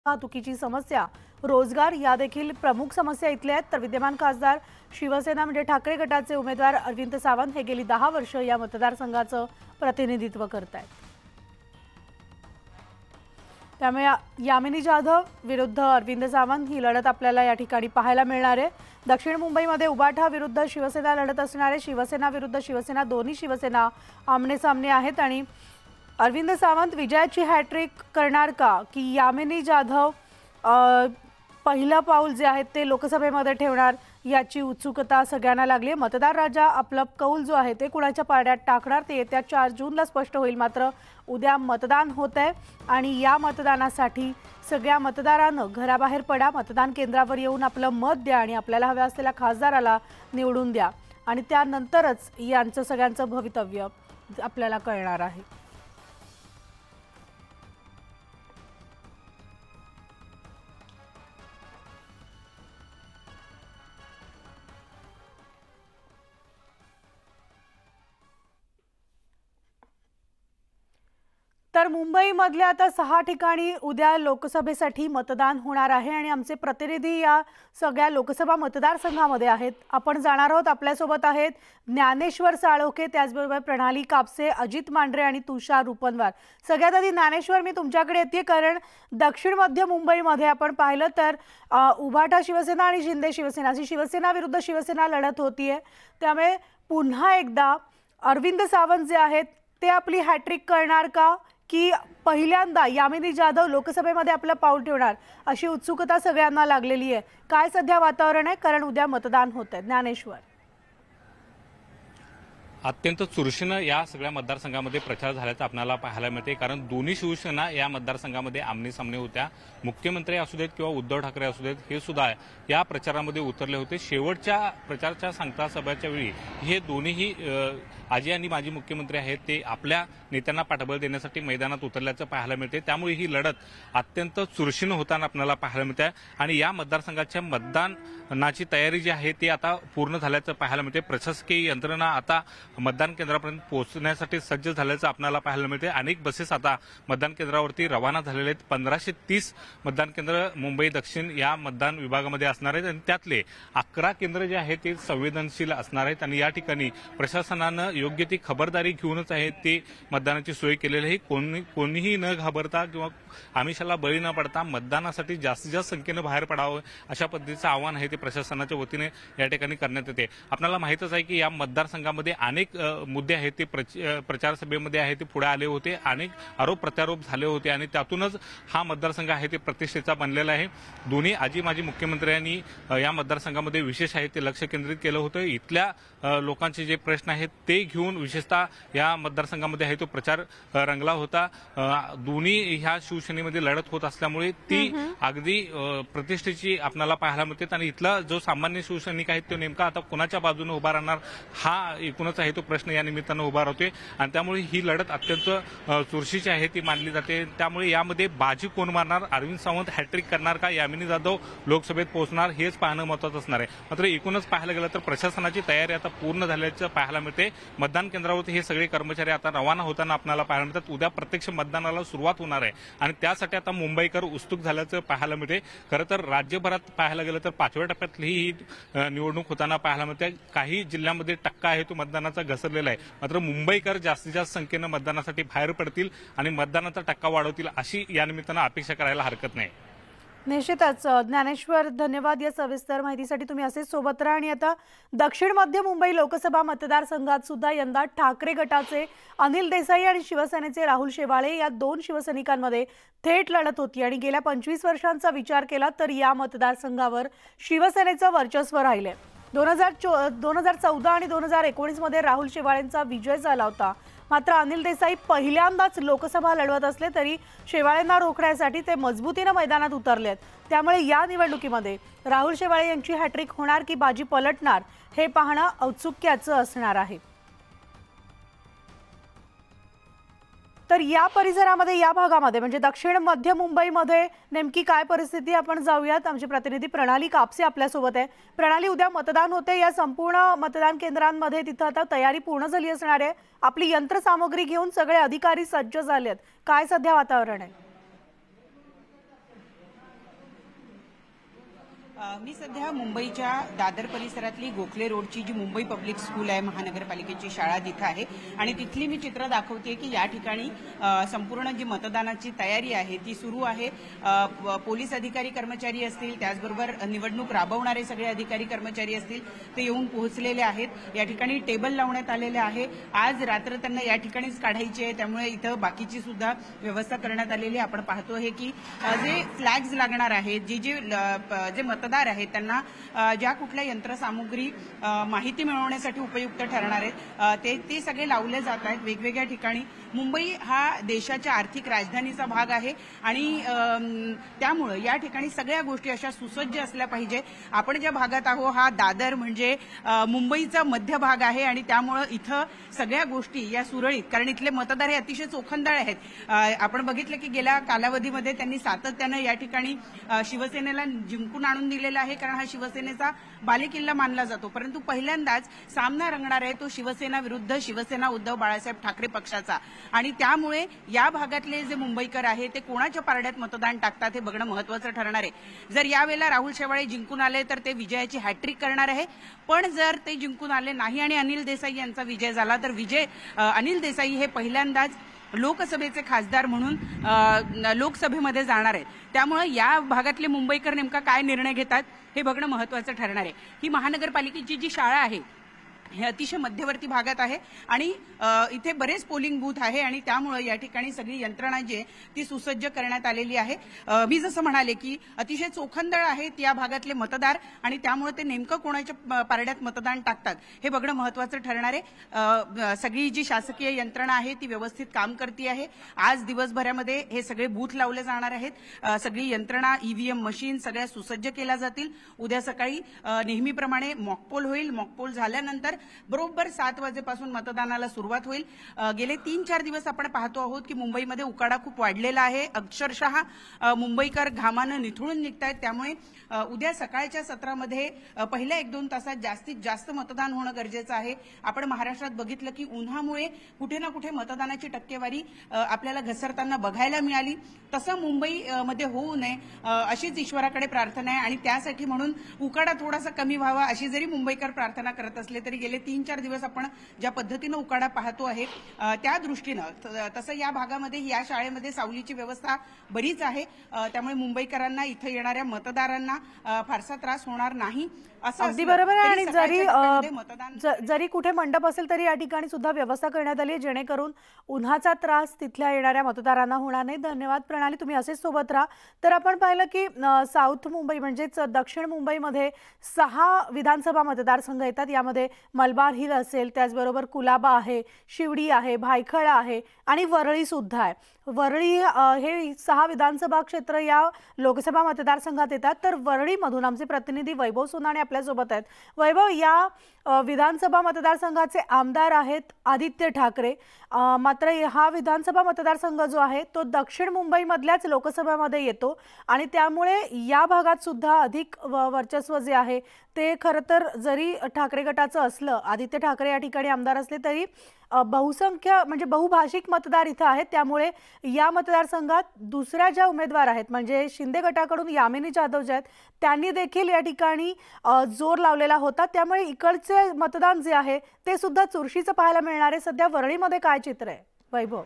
वाहतुकीची समस्या, रोजगार या देखील प्रमुख समस्या इथल्या आहेत। तर विद्यमान खासदार शिवसेना म्हणजे ठाकरे गटाचे उमेदवार अरविंद सावंत हे गेली 10 वर्ष या मतदारसंघाचं प्रतिनिधित्व करतात। त्यामुळे यामिनी जाधव विरुद्ध अरविंद सावंत ही लढत आपल्याला या ठिकाणी पाहायला मिळणार आहे। दक्षिण मुंबईमध्ये उबाठा विरुद्ध शिवसेना लढत असणार आहे। शिवसेना विरुद्ध शिवसेना, दोन्ही शिवसेना आमने सामने आहेत आणि अरविंद सावंत विजयाची हॅट्रिक करणार का की यामिनी जाधव पहिलं पाऊल जे आहे ते लोकसभेमध्ये ठेवणार याची उत्सुकता सगळ्यांना लागली आहे। मतदार राजा आपला कौल जो आहे ते कुणाच्या पारड्यात टाकणार ते येत्या 4 जूनला स्पष्ट होईल। मात्र उद्या मतदान होत आहे आणि या मतदानासाठी सगळ्या मतदारांना घराबाहेर पडा, मतदान केंद्रावर येऊन आपलं मत द्या आणि आपल्याला हव्या असलेल्या खासदाराला निवडून द्या आणि त्यानंतरच यांचं सगळ्यांचं भवितव्य आपल्याला कळणार आहे। तर मुंबईमधल्या आता 6 ठिकाणी उद्या लोकसभेसाठी मतदान होणार आहे आणि आमचे प्रतिनिधी या सगळ्या लोकसभा मतदारसंघामध्ये आहेत। आपण जाणार आहोत, आपल्यासोबत आहेत ज्ञानेश्वर साळोखे, त्याचबरोबर प्रणाली कापसे, अजित मांढरे आणि तुषार रूपनवार। सगळ्यात आधी ज्ञानेश्वर, मी तुमच्याकडे येते कारण दक्षिण मध्य मुंबईमध्ये आपण पाहिलं तर उभाटा शिवसेना आणि शिंदे शिवसेना अशी शिवसेना विरुद्ध शिवसेना लढत होतीये। त्यामुळे पुन्हा एकदा अरविंद सावंत जे आहेत ते आपली हॅट्रिक करणार का की पहिल्यांदा यामिनी जाधव लोकसभेमध्ये आपलं पाऊल ठेवणार अशी उत्सुकता सगळ्यांना लागलेली आहे। काय सध्या वातावरण आहे कारण उद्या मतदान होत आहे? ज्ञानेश्वर, अत्यंत चुरशीनं या सगळ्या मतदारसंघामध्ये प्रचार झाल्याचं आपल्याला पाहायला मिळते कारण दोन्ही शिवसेना या मतदारसंघामध्ये आमने सामने होत्या। मुख्यमंत्री असू देत किंवा उद्धव ठाकरे असू देत हे सुद्धा या प्रचारामध्ये उतरले होते। शेवटच्या प्रचाराच्या सांगता सभेच्या वेळी हे दोन्हीही आजी आणि माजी मुख्यमंत्री आहेत ते आपल्या नेत्यांना पाठबळ देण्यासाठी मैदानात उतरल्याचं पाहायला मिळते। त्यामुळे ही लढत अत्यंत चुरशीनं होताना आपल्याला पाहायला मिळते आणि या मतदारसंघाच्या मतदानाची तयारी जी आहे ती आता पूर्ण झाल्याचं पाहायला मिळते। प्रशासकीय यंत्रणा आता मतदान केंद्रापर्यंत पोहोचण्यासाठी सज्ज झाल्याचं आपल्याला पाहायला मिळते। अनेक बसेस आता मतदान केंद्रावरती रवाना झालेले आहेत। 1530 मतदान केंद्र मुंबई दक्षिण या मतदान विभागामध्ये असणार आहेत आणि त्यातले 11 केंद्र जे आहेत ते संवेदनशील असणार आहेत आणि या ठिकाणी प्रशासनानं योग्य ती खबरदारी घेऊनच आहे ते मतदानाची सोय केलेली आहे। कोणीही न घाबरता किंवा आमिषाला बळी न पडता मतदानासाठी जास्तीत जास्त संख्येनं बाहेर पडावं अशा पद्धतीचं आवाहन आहे ते प्रशासनाच्या वतीने या ठिकाणी करण्यात येते। आपल्याला माहितच आहे की या मतदारसंघामध्ये अनेक मुद्दे आहेत ते प्रचार सभेमध्ये आहे ते पुढे आले होते, अनेक आरोप प्रत्यारोप झाले होते आणि त्यातूनच हा मतदारसंघ आहे ते प्रतिष्ठेचा बनलेला आहे। दोन्ही आजी माजी मुख्यमंत्र्यांनी या मतदारसंघामध्ये विशेष आहे ते लक्ष केंद्रित केलं होतं। इथल्या लोकांचे जे प्रश्न आहेत ते घेऊन विशेषतः या मतदारसंघामध्ये आहे तो प्रचार रंगला होता। दोन्ही ह्या शिवसेनेमध्ये लढत होत असल्यामुळे ती अगदी प्रतिष्ठेची आपल्याला पाहायला मिळते आणि इथला जो सामान्य शिवसैनिक आहे तो नेमका आता कोणाच्या बाजूने उभा राहणार हा एकूणच आहे तो प्रश्न या निमित्तानं उभा राहतोय आणि त्यामुळे ही लढत अत्यंत चुरशीची आहे ती मानली जाते। त्यामुळे यामध्ये बाजी कोण मारणार, अरविंद सावंत हॅट्रिक करणार का यामिनी जाधव लोकसभेत पोहोचणार हेच पाहणं महत्त्वाचं असणार आहे। मात्र एकूणच पाहायला गेलं तर प्रशासनाची तयारी आता पूर्ण झाल्याचं पाहायला मिळते। मतदान केंद्रावरती हे सगळे कर्मचारी आता रवाना होताना आपल्याला पाहायला मिळतात। उद्या प्रत्यक्ष मतदानाला सुरुवात होणार आहे आणि त्यासाठी आता मुंबईकर उत्सुक झाल्याचं पाहायला मिळते। खरं तर राज्यभरात पाहायला गेलं तर 5व्या टप्प्यातली ही निवडणूक होताना पाहायला मिळते। काही जिल्ह्यांमध्ये टक्का आहे तो मतदानाचा घसरलेला आहे, मात्र मुंबईकर जास्तीत जास्त संख्येनं मतदानासाठी बाहेर पडतील आणि मतदानाचा टक्का वाढवतील अशी या निमित्तानं अपेक्षा करायला हरकत नाही। निश्चितच ज्ञानेश्वर, धन्यवाद या सविस्तर माहितीसाठी। तुम्ही असेच सोबत राहा आणि आता दक्षिण मध्य मुंबई लोकसभा मतदारसंघात सुद्धा यंदा ठाकरे गटाचे अनिल देसाई आणि शिवसेनेचे राहुल शेवाळे या 2 शिवसैनिकांमध्ये थेट लढत होती आणि गेल्या 25 वर्षांचा विचार केला तर या मतदारसंघावर शिवसेनेचं वर्चस्व राहिले। 2014 आणि 2019 मध्ये राहुल शेवाळेंचा विजय झाला होता, मात्र अनिल देसाई पहिल्यांदाच लोकसभा लढवत असले तरी शेवाळेंना रोखण्यासाठी ते मजबूतीने मैदानात उतरलेत। त्यामुळे या निवडणुकीमध्ये राहुल शेवाळे यांची हॅट्रिक होणार की बाजी पलटणार हे पाहणं औत्सुक्याचं असणार आहे। तर या परिसरामध्ये, या भागामध्ये म्हणजे दक्षिण मध्य मुंबईमध्ये नेमकी काय परिस्थिती आपण जाऊयात। आमचे प्रतिनिधी प्रणाली कापसे आपल्यासोबत आहे। प्रणाली, उद्या मतदान होते, या संपूर्ण मतदान केंद्रांमध्ये तिथं आता तयारी पूर्ण झाली असणार आहे, आपली यंत्रसामुग्री घेऊन सगळे अधिकारी सज्ज झालेत, काय सध्या वातावरण आहे? मी सध्या मुंबईच्या दादर परिसरातली गोखले रोडची जी मुंबई पब्लिक स्कूल आहे, महानगरपालिकेची शाळा तिथं आहे आणि तिथली मी चित्र दाखवते की या ठिकाणी संपूर्ण जी मतदानाची तयारी आहे ती सुरू आहे। पोलीस अधिकारी कर्मचारी असतील, त्याचबरोबर निवडणूक राबवणारे सगळे अधिकारी कर्मचारी असतील, ते येऊन पोहोचलेले आहेत। या ठिकाणी टेबल लावण्यात आलेले आहे। आज रात्र त्यांना या ठिकाणीच काढायची आहे, त्यामुळे इथं बाकीची सुद्धा व्यवस्था करण्यात आलेली आहे। आपण पाहतो आहे की जे फ्लॅग्स लागणार आहेत, जे मतदार आहेत त्यांना ज्या कुठल्या यंत्रसामुग्री माहिती मिळवण्यासाठी उपयुक्त ठरणार आहेत ते सगळे लावले जात आहेत वेगवेगळ्या ठिकाणी। मुंबई हा देशाच्या आर्थिक राजधानीचा भाग आहे आणि त्यामुळे या ठिकाणी सगळ्या गोष्टी अशा सुसज्ज असल्या पाहिजे। आपण ज्या भागात आहोत हा दादर म्हणजे मुंबईचा मध्य भाग आहे आणि त्यामुळे इथं सगळ्या गोष्टी या सुरळीत, कारण इथले मतदार हे अतिशय चोखंदळ आहेत। आपण बघितलं की गेल्या कालावधीमध्ये त्यांनी सातत्यानं या ठिकाणी शिवसेनेला जिंकून आणून दिलेला आहे, कारण हा शिवसेनेचा बालेकिल्ला मानला जातो। परंतु पहिल्यांदाच सामना रंगणार आहे तो शिवसेना विरुद्ध शिवसेना उद्धव बाळासाहेब ठाकरे पक्षाचा आणि त्यामुळे या भागातले जे मुंबईकर आहे ते कोणाच्या पारड्यात मतदान टाकतात हे बघणं महत्त्वाचं ठरणार आहे। जर यावेळेला राहुल शेवाळे जिंकून आले तर ते विजयाची हॅट्रिक करणार आहे, पण जर ते जिंकून आले नाही आणि अनिल देसाई यांचा विजय झाला तर अनिल देसाई हे पहिल्यांदाच लोकसभेचे खासदार म्हणून लोकसभेमध्ये जाणार आहेत। त्यामुळे या भागातले मुंबईकर नेमका काय निर्णय घेतात हे बघणं महत्त्वाचं ठरणार आहे। ही महानगरपालिकेची जी शाळा आहे हे अतिशय मध्यवर्ती भागात आहे आणि इथे बरेच पोलिंग बूथ आहे आणि त्यामुळे या ठिकाणी सगळी यंत्रणा जी आहे ती सुसज्ज करण्यात आलेली आहे। मी जसं म्हणाले की अतिशय चोखंदळ आहेत या भागातले मतदार आणि त्यामुळे ते नेमकं कोणाच्या पारड्यात मतदान टाकतात हे बघणं महत्त्वाचं ठरणार आहे। सगळी जी शासकीय यंत्रणा आहे ती व्यवस्थित काम करते आहे। आज दिवसभरामध्ये हे सगळे बूथ लावले जाणार आहेत। सगळी यंत्रणा ईव्हीएम मशीन सगळ्या सुसज्ज केल्या जातील। उद्या सकाळी नेहमीप्रमाणे मॉकपोल होईल। मॉकपोल झाल्यानंतर बरोबर 7 वाजेपासून मतदानाला सुरुवात होईल। गेले 3-4 दिवस आपण पाहतो आहोत की मुंबईमध्ये उकाडा खूप वाढलेला आहे। अक्षरशः मुंबईकर घामानं निथळून निघतायत। त्यामुळे उद्या सकाळच्या सत्रामध्ये पहिल्या 1-2 तासात जास्तीत जास्त मतदान होणं गरजेचं आहे। आपण महाराष्ट्रात बघितलं की उन्हामुळे कुठे ना कुठे मतदानाची टक्केवारी आपल्याला घसरताना बघायला मिळाली। तसं मुंबईमध्ये होऊ नये अशीच ईश्वराकडे प्रार्थना आहे आणि त्यासाठी म्हणून उकाडा थोडासा कमी व्हावा अशी जरी मुंबईकर प्रार्थना करत असले तरी गेले 3-4 दिवस आपण ज्या पद्धतीनं उकाडा पाहतो आहे त्या दृष्टीनं तसं या भागामध्ये या शाळेमध्ये सावलीची व्यवस्था बरीच आहे। त्यामुळे मुंबईकरांना इथं येणाऱ्या मतदारांना फारसा त्रास होणार नाही असं अगदी बरोबर आहे। आणि जरी कुठे मंडप असेल तरी या ठिकाणी सुद्धा व्यवस्था करण्यात आली आहे जेणेकरून उन्हाचा त्रास तिथल्या येणाऱ्या मतदारांना होणार नाही। धन्यवाद प्रणाली, तुम्ही असेच सोबत राहा। तर आपण पाहिलं की साऊथ मुंबई म्हणजेच दक्षिण मुंबईमध्ये 6 विधानसभा मतदारसंघ येतात। यामध्ये मलबार हिल असेल, त्याचबरोबर कुलाबा आहे, शिवडी आहे, भायखळा आहे आणि वरळी सुद्धा आहे। वरळी हे 6 विधानसभा क्षेत्र या लोकसभा मतदारसंघात येतात। तर वरळीमधून आमचे प्रतिनिधी वैभव सोनाणे आपल्यासोबत आहेत। वैभव, या विधानसभा मतदारसंघाचे आमदार आहेत आदित्य ठाकरे, मात्र हा विधानसभा मतदारसंघ जो आहे तो दक्षिण मुंबईमधल्याच लोकसभेमध्ये येतो आणि त्यामुळे या भागात सुद्धा अधिक वर्चस्व जे आहे ते खरं तर जरी ठाकरे गटाचं असलं, आदित्य ठाकरे या ठिकाणी आमदार असले तरी बहुसंख्य म्हणजे बहुभाषिक मतदार इथं आहेत। त्यामुळे या मतदारसंघात दुसऱ्या ज्या उमेदवार आहेत म्हणजे शिंदे गटाकडून यामिनी जाधव जे आहेत त्यांनी देखील या ठिकाणी जोर लावलेला होता। त्यामुळे इकडचे मतदान जे आहे ते सुद्धा चुरशीचं पाहायला मिळणार आहे। सध्या वरळीमध्ये काय चित्र आहे वैभव?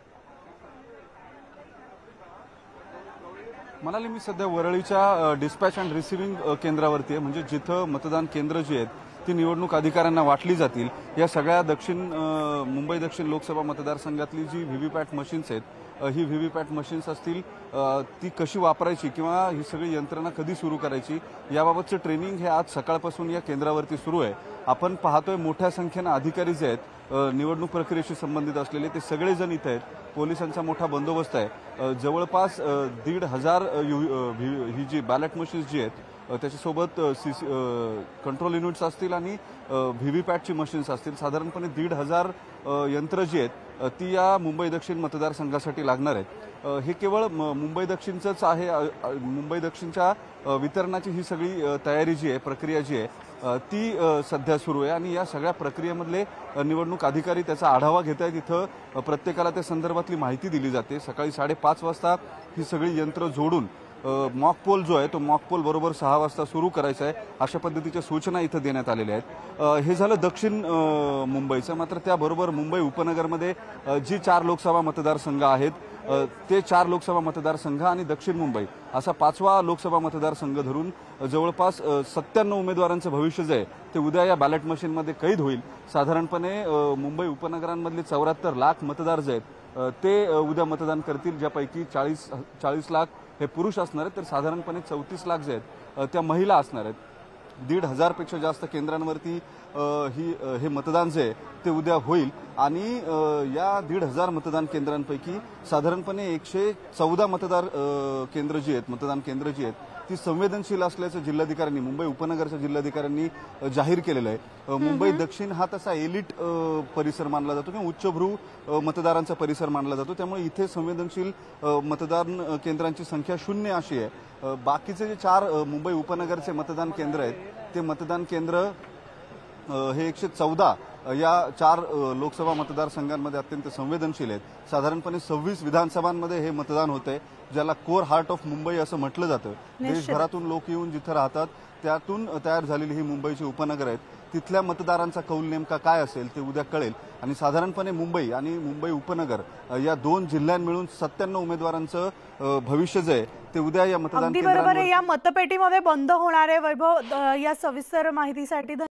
म्हणाले मी सध्या वरळीच्या डिस्पॅच अँड रिसिव्हिंग केंद्रावरती आहे, म्हणजे जिथं मतदान केंद्र जी आहेत ती निवडणूक अधिकाऱ्यांना वाटली जातील। या सगळ्या मुंबई दक्षिण लोकसभा मतदारसंघातली जी व्हीव्हीपॅट मशीन्स आहेत ही व्हीव्हीपॅट मशीन्स असतील ती कशी वापरायची किंवा ही सगळी यंत्रणा कधी सुरू करायची याबाबतचं ट्रेनिंग हे आज सकाळपासून या केंद्रावरती सुरू आहे। आपण पाहतोय मोठ्या संख्येनं अधिकारी जे आहेत निवडणूक प्रक्रियेशी संबंधित असलेले ते सगळेजण इथे आहेत। पोलिसांचा मोठा बंदोबस्त आहे। जवळपास 1,500 ही जी बॅलेट मशीन्स जी आहेत त्याच्यासोबत कंट्रोल युनिट्स असतील आणि व्हीव्हीपॅटची मशीन्स असतील। साधारणपणे 1,500 यंत्र जी आहेत ती या मुंबई दक्षिण मतदारसंघासाठी लागणार आहेत। हे केवळ मुंबई दक्षिणचंच आहे। मुंबई दक्षिणच्या वितरणाची ही सगळी तयारी जी आहे, प्रक्रिया जी आहे ती सध्या सुरू आहे आणि या सगळ्या प्रक्रियेमधले निवडणूक अधिकारी त्याचा आढावा घेत आहेत। इथं प्रत्येकाला त्या संदर्भातली माहिती दिली जाते। सकाळी 5:30 वाजता ही सगळी यंत्र जोडून मॉक पोल जो आहे तो मॉक पोल बरोबर 6 वाजता सुरू करायचा आहे, अशा पद्धतीच्या सूचना इथं देण्यात आलेल्या आहेत. हे झालं दक्षिण मुंबईचं. मात्र त्याबरोबर मुंबई उपनगरमध्ये जी 4 लोकसभा मतदारसंघ आहेत ते 4 लोकसभा मतदारसंघ आणि दक्षिण मुंबई असा 5वा लोकसभा मतदारसंघ धरून जवळपास 97 उमेदवारांचं भविष्य जे आहे ते उद्या या बॅलेट मशीनमध्ये कैद होईल. साधारणपणे मुंबई उपनगरांमधले 74 लाख मतदार जे आहेत ते उद्या मतदान करतील, ज्यापैकी 40 लाख हे पुरुष असणार आहेत, तर साधारणपणे 34 लाख जे आहेत त्या महिला असणार आहेत. 1,500 पेक्षा जास्त केंद्रांवरती हे मतदान जे आहे ते उद्या होईल आणि या 1,500 मतदान केंद्रांपैकी साधारणपणे 114 मतदान केंद्र जी आहेत ती संवेदनशील असल्याचं जिल्हाधिकाऱ्यांनी, मुंबई उपनगरच्या जिल्हाधिकाऱ्यांनी जाहीर केलेलं आहे. मुंबई दक्षिण हा तसा एलिट परिसर मानला जातो किंवा उच्चभ्रू मतदारांचा परिसर मानला जातो, त्यामुळे इथे संवेदनशील मतदान केंद्रांची संख्या 0 अशी आहे. बाकीचे जे 4 मुंबई उपनगरचे मतदान केंद्र आहेत ते मतदान केंद्र हे 114 या 4 लोकसभा मतदारसंघांमध्ये अत्यंत संवेदनशील आहेत. साधारणपणे 26 विधानसभांमध्ये हे मतदान होते, ज्याला कोर हार्ट ऑफ मुंबई असं म्हटलं जातं. देशभरातून लोक येऊन जिथं राहतात त्यातून तयार झालेली ही मुंबईची उपनगर आहेत. तिथल्या मतदारांचा कौल नेमका काय असेल ते उद्या कळेल आणि साधारणपणे मुंबई आणि मुंबई उपनगर या 2 जिल्ह्यां मिळून 97 उमेदवारांचं भविष्य जे आहे ते उद्या या मतदान अगदी बरोबर आहे. या मतपेटीमध्ये बंद होणारे वैभव, या सविस्तर माहितीसाठी